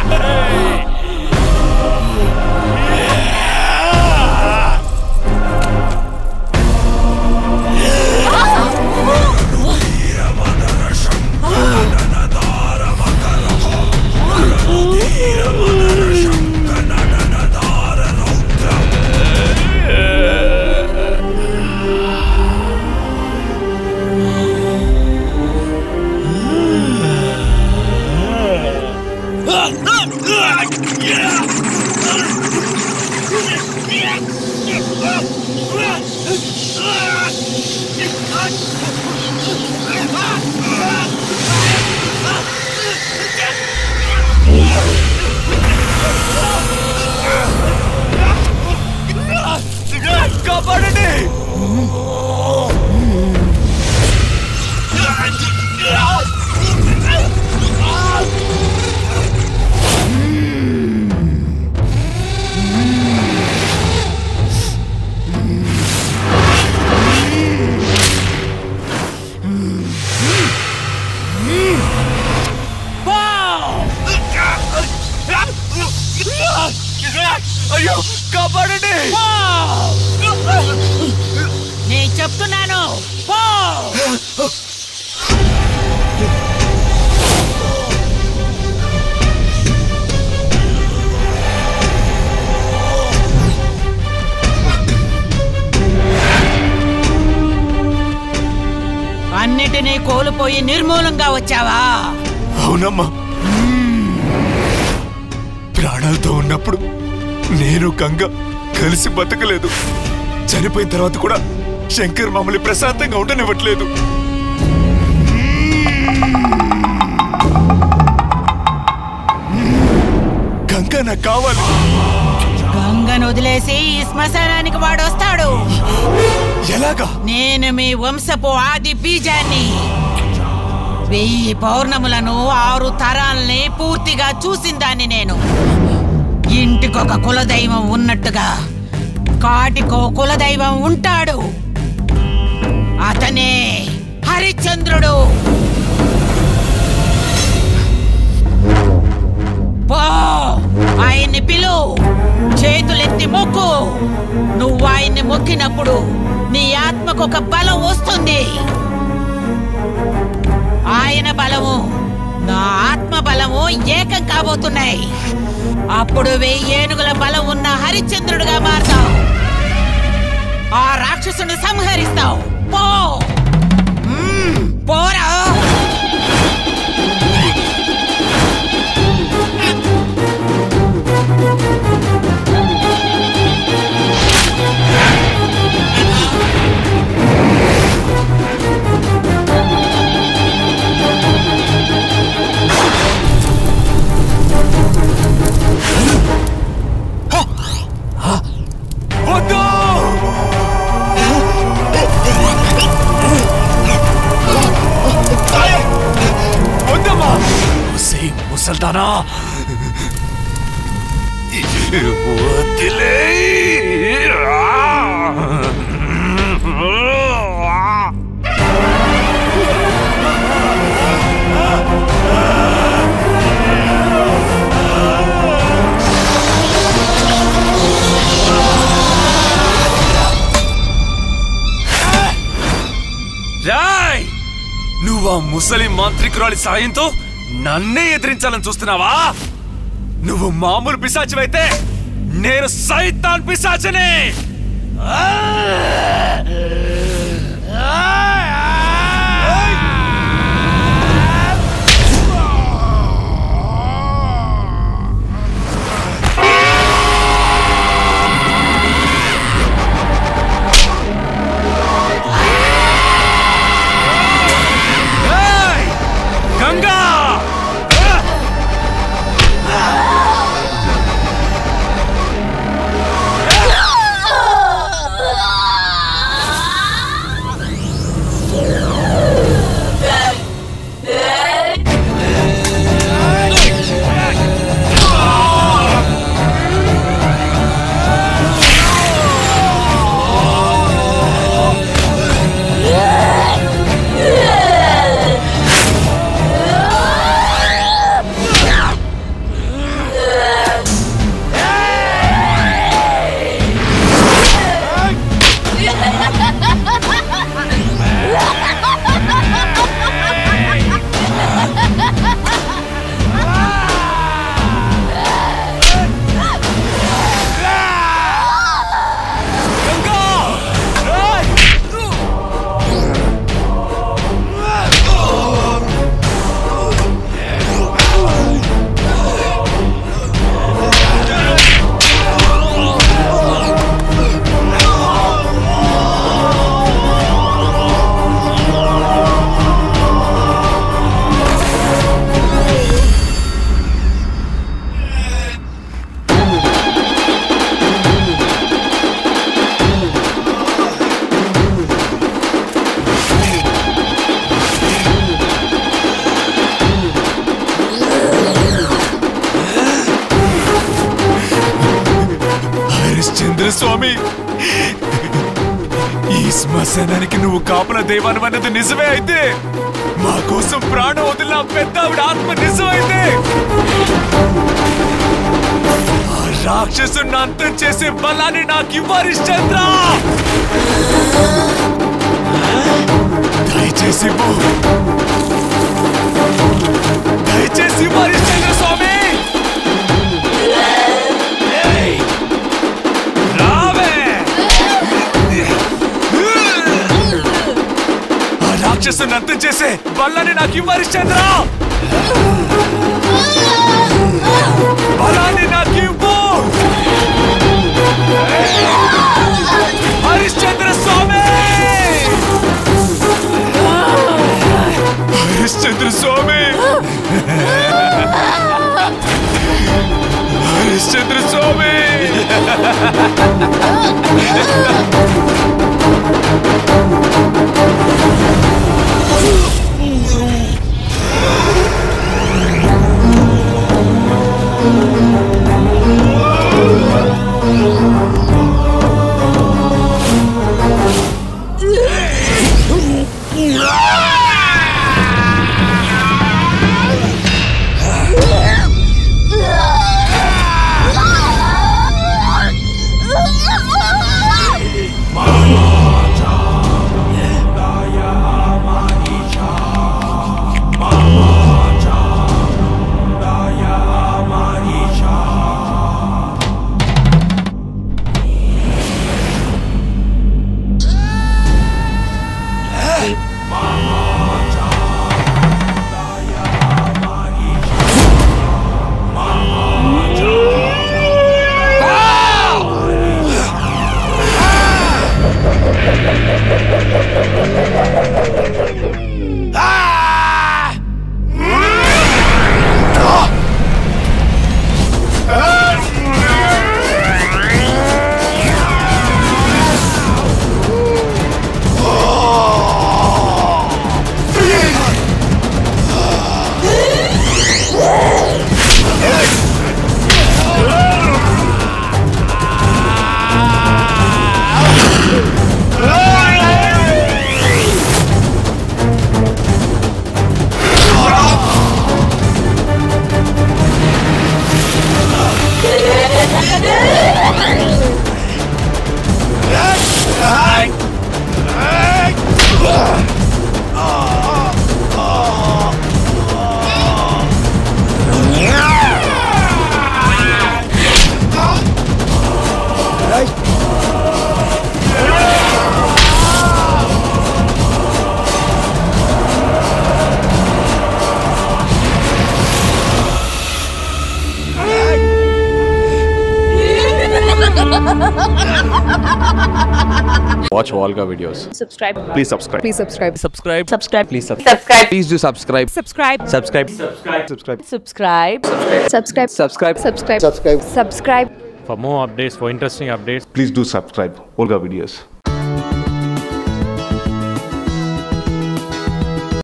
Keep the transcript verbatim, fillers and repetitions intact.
నేను చెప్తున్నాను అన్నిటినీ కోల్పోయి నిర్మూలంగా వచ్చావా? అవునమ్మా. ప్రాణాలతో ఉన్నప్పుడు నేను గంగ కలిసి బతకలేదు. చనిపోయిన తర్వాత కూడా శంకర్ మమ్మల్ని ప్రశాంతంగా ఉండనివ్వట్లేదు. గంగ నాకు కావాలి. గంగను వదిలేసి ఈ శ్మశానానికి వాడొస్తాడు. ఎలాగా? నేను మీ వంశపు ఆది బీజాన్ని. వెయ్యి పౌర్ణములను ఆరు తరాల్ని పూర్తిగా చూసిందాన్ని నేను. ఇంటికొక కులదైవం ఉన్నట్టుగా కాటికో కులదైవం ఉంటాడు. అతనే హరిశ్చంద్రుడు. పో, ఆయన్ని పిలు, చేతులెత్తి మొక్కు. నువ్వు ఆయన్ని మొక్కినప్పుడు నీ ఆత్మకు ఒక బలం వస్తుంది. ఆయన బలము నా ఆత్మ బలము ఏకం కాబోతున్నాయి. అప్పుడు వెయ్యి ఏనుగుల బలం ఉన్న హరిశ్చంద్రుడుగా మారుతావు. ఆ రాక్షసుని సంహరిస్తావు. పో, పోరా. ముసల్దానా, వదిలే. రాయ్, నువ్వు ఆ ముసలి మాంత్రికురాలి సాయంతో నన్నే ఎదిరించాలని చూస్తున్నావా? నువ్వు మామూలు పిశాచివైతే నేను సైతాన్ పిశాచిని. గంగా, హరిశ్చంద్ర స్వామి, ఈ శ్మశానానికి నువ్వు కాపల దేవాను అన్నది నిజమే అయితే, మా కోసం ప్రాణం వదిలిన పెద్ద ఆవిడ ఆత్మ నిజమైతే, ఆ రాక్షసుని అంతం చేసే బలాన్ని నాకు ఇవ్వు హరిశ్చంద్ర. దయచేసి దయచేసి హరిశ్చంద్ర స్వామి. రాక్షసుని అంతం చేసే బలాన్ని నాకు ఇవ్వు హరిశ్చంద్ర. బలాన్ని నాకు ఇవ్వు హరిశ్చంద్ర స్వామి. హరిశ్చంద్ర స్వామి, హరిశ్చంద్ర స్వామి. Watch Volga videos. Subscribe. Please subscribe. Please subscribe. Subscribe. Subscribe. Please subscribe. Subscribe. Please do subscribe. Subscribe. Subscribe. Subscribe. Subscribe. Subscribe. Subscribe. Subscribe. Subscribe. Subscribe. Subscribe. For more updates, for interesting updates, Please do subscribe. Volga videos.